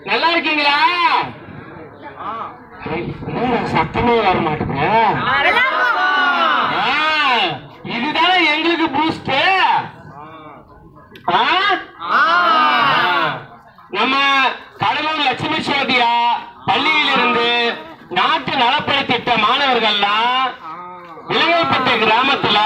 நல்லா இருக்கீங்களா? சத்தமே வர மாட்டேங்க. இதுதானே எங்களுக்கு பூஸ்ட். நம்ம கடலூர் லட்சுமி சோதியா பள்ளியிலிருந்து நாட்டு நலப்பணி திட்ட மாணவர்கள்லாம் இளையப்பட்ட கிராமத்துல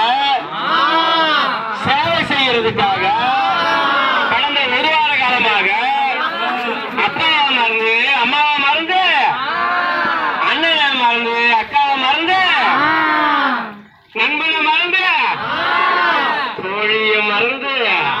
சேவை செய்யறதுக்காக கடந்த ஒரு வார காலமாக அப்பாவை மறந்து, அம்மாவை மறந்து, அண்ணனை மறந்து, அக்காவை மறந்து, நண்பனை மறந்து, தோழியை மறந்து,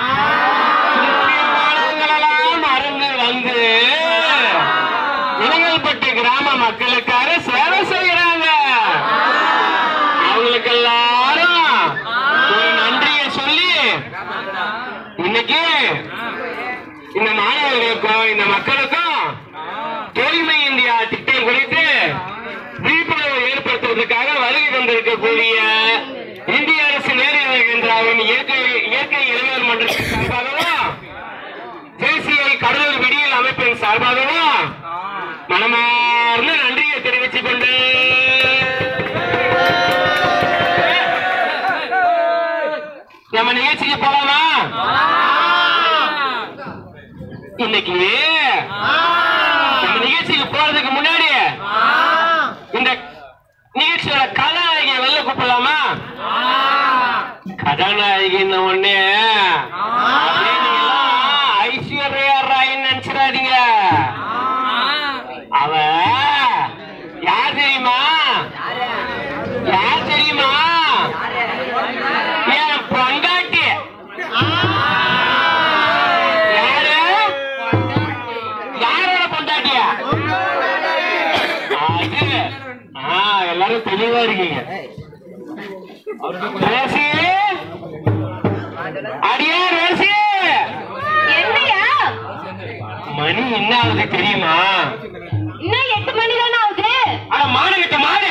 மறந்து வந்து இளையப்பட்ட கிராம மக்களுக்காக சேவை செய்யறாங்க. அவங்களுக்கு எல்லாரும் ஒரு நன்றியை சொல்லி இன்னைக்கு இந்த மாணவர்களுக்கும் இந்த மக்களுக்கும் தூய்மை இந்தியா திட்டம் குறித்து விழிப்புணர்வு ஏற்படுத்துவதற்காக வருகை தந்திருக்கக்கூடிய இந்திய அரசு நேரின் இயற்கை இளைஞர் மன்றத்தின் சார்பாகவும் தேசிய கடலூர் விடியல் அமைப்பின் சார்பாகவும் மனமார்ந்த நன்றியை தெரிவித்துக் கொண்டு நம்ம நிகழ்ச்சிக்கு போலாமா? இன்னைக்கு நம்ம நிகழ்ச்சிக்கு போறதுக்கு முன்னாடி இந்த நிகழ்ச்சியோட கதாநாயகியை வெளில கூப்பிடலாமா? கதாநாயகின்னு ஒண்ணு ஐஸ்வர்யா ராய் நினைச்சிடாதீங்க. அவ யார் தெரியுமா? யார் தெரியுமா? என் பொண்டாட்டி. யாரு? யாரோட பொண்டாட்டியா? அது எல்லாரும் தெளிவா இருக்கீங்க. ரோசி, அடியே ரோசி, மணி என்ன ஆகுது தெரியுமா? இன்னும் 8 மணி தானே ஆகுது. ஆனா மானகிட்ட மாடு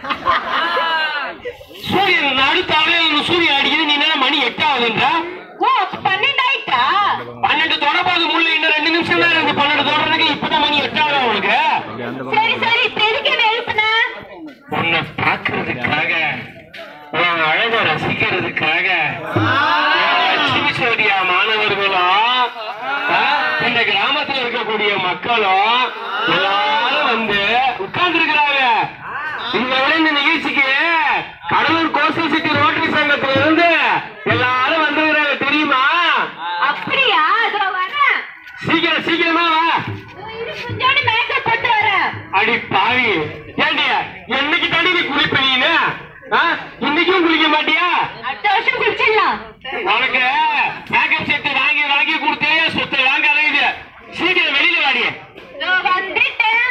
சூரியன் நடுத்தாவில சூரியன் அடிக்குது. நீ என்ன மணி 8 ஆகுதுன்ற? ஓ 12 ஆயிட்டா? 12 தொடப்பாது முள்ள. இன்னும் 2 நிமிஷம் தான் இருக்கு 12 தொடறதுக்கு. இப்பதான் மணி 8 ஆகுது உனக்கு. சரி சரி, தெருக்கு எழுப்புன. உன்னை பாக்குறதுக்காக, உன் அழகை ரசிக்கிறதுக்காக லட்சுமி சோதியா மாணவர்களும் இந்த கிராமத்தில் இருக்கக்கூடிய மக்களும் எல்லாரும் வந்து உட்கார்ந்து இருக்கிறாங்க. இந்த நிகழ்ச்சிக்கு கடலூர் கோஸ்டல் சிட்டி ரோட்டரி சங்கத்துல இருந்து எல்லாரும் வந்துருக்காங்க தெரியுமா? அப்படியா? அதோ வரேன். சீக்கிரம் சீக்கிரமா வா. கொஞ்சோண்டு மேக்கப் போட்டு வரேன். அடி பாவி, ஏண்டியா என்னைக்கு தண்ணி நீ குளிப்ப? நீனு இன்னைக்கும் குளிக்க மாட்டியா? அடுத்த வருஷம் குளிச்சிடலாம். உனக்கு மேக்கப் செட்டு வாங்கி வாங்கி கொடுத்தே சொத்து வாங்க அலையுது. சீக்கிரம் வெளியில வாடி. வந்துட்டேன்.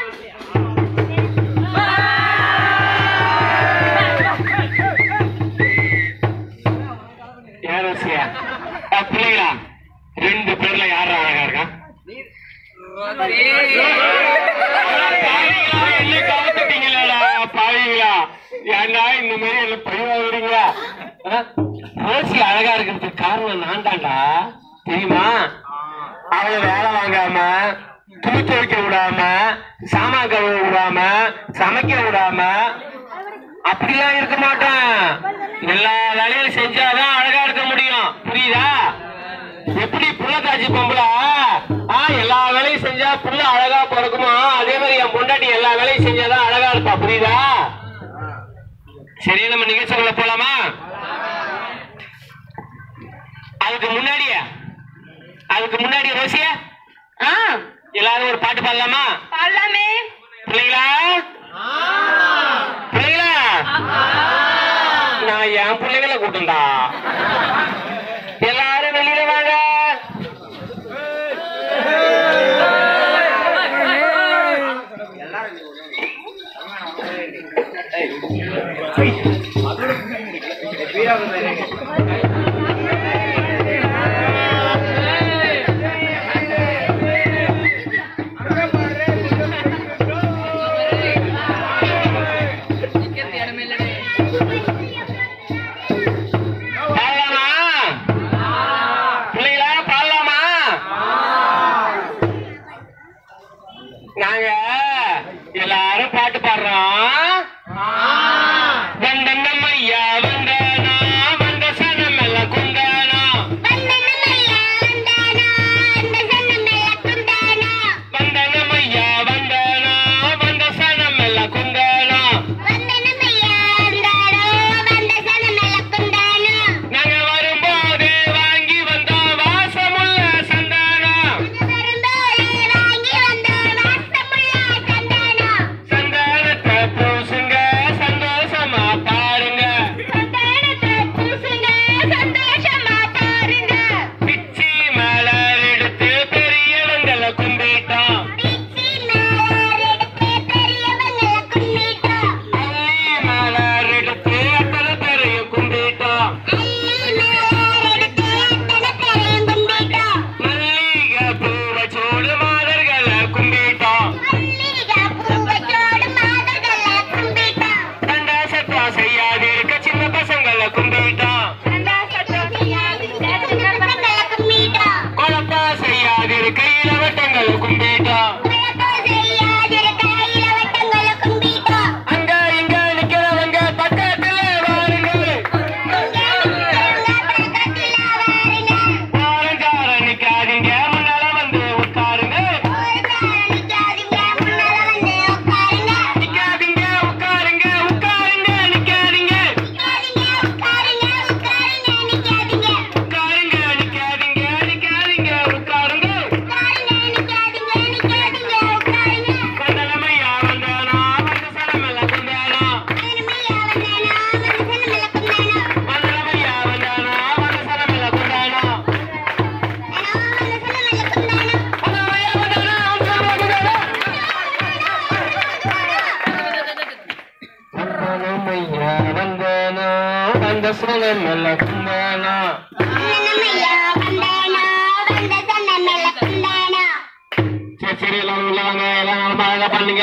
யாரோசியா பிள்ளைங்களா? 2 பேர்ல யாரு அழகா இருக்கா? என்ன கவனிட்டீங்களா பாவீங்களா? ஏண்டா இந்த மாதிரி என்ன பழிவாங்க? ரோசி அழகா இருக்கிறதுக்கு காரணம் நான் தான்டா, தெரியுமா? அவளை வேலை வாங்காம, துணி துவைக்க விடாம, சாமான் கழுவ விடாம, சமைக்க விடாம அப்படிலாம் இருக்க மாட்டேன். எல்லா வேலையும் செஞ்சாதான் அழகா இருக்க முடியும். புரியுதா? எப்படி புள்ள காட்சி பொம்பளை எல்லா வேலையும் செஞ்சா புள்ள அழகா பிறக்குமோ, அதே மாதிரி என் பொண்டாட்டி எல்லா வேலையும் செஞ்சாதான் அழகா இருப்பா. புரியுதா? சரி, நம்ம நிகழ்ச்சிகளை போலாமா? அதுக்கு முன்னாடி ரோசியா எல்லாரும் ஒரு பாட்டு பாடலாமா? பாடலாமே. பிள்ளைங்களா பிள்ளைங்களா, நான் என் பிள்ளைகளை கூட்டண்டா. எல்லாரும் வெளியில வாங்க. நாங்க எல்லாரும் பாட்டு பாடுறோம். வந்தனமையா வந்தானா வந்த சனமெல்ல குந்தானா வந்தனமையா வந்தானா வந்த சனமெல்ல குந்தானா நாங்க வரும்போது வாங்கி வந்தோம் வாசமுள்ள சந்தானா சந்தானத்தை பூசுங்க சந்தோஷமா பாருங்க பிச்சி மலர் எடுத்து பெரியவங்களை கும்பிட்டோம் அள்ளி மலர் எடுத்து அத்தனை பேரையும் கும்பிட்டோம் மல்லிகை பூவை சூடு மாதர்களை கும்பிட்டோம் சண்டாசத்தம் செய்யாதிருக்க சின்ன பசங்களை கும்பிட்டோம் குழப்பா செய்யாதிருக்க இளவட்டங்களை கும்பிட்டோம் அங்க இங்க நிக்கிறவங்க பக்கத்துல வாருங்க பாரஞ்சார நிக்காதீங்க முன்னால வந்து உட்காருங்க நிக்காதீங்க உட்காருங்க உட்காருங்க நிக்காதீங்க உட்காருங்க நிக்காதீங்க நிக்காதீங்க உட்காருங்க வந்தனமையா வந்தானா வந்த சனமெல்ல குந்தானா வந்தனமையா வந்தானா வந்த சனமெல்ல குந்தானா வந்தனமையா வந்தானா வந்த சனமெல்ல வந்தனமையா வந்தானா வந்த சனமெல்ல குந்தானா சரி சரி எல்லாரும் உள்ள வாங்க எல்லாம் நல்லா அழகா பண்ணுங்க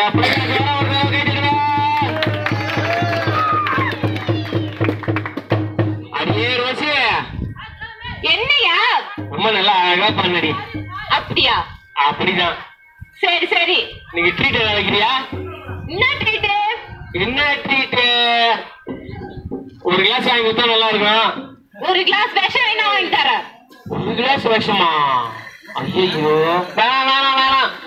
அடியே ரோசி என்னையா? ரொம்ப நல்லா அழகா பண்ணடி. அப்படியா? அப்படிதான். சரி சரி. நீங்க ட்ரீட் ஏதாவது வைக்கிறியா? என்ன ட்ரீட்? என்ன ட்ரீட்? ஒரு கிளாஸ் வாங்கி கொடுத்தா நல்லா இருக்கும். ஒரு கிளாஸ் விஷம் என்ன வாங்கி தர? ஒரு கிளாஸ் விஷமா? ஐயோ வேணாம் வேணாம் வேணாம்.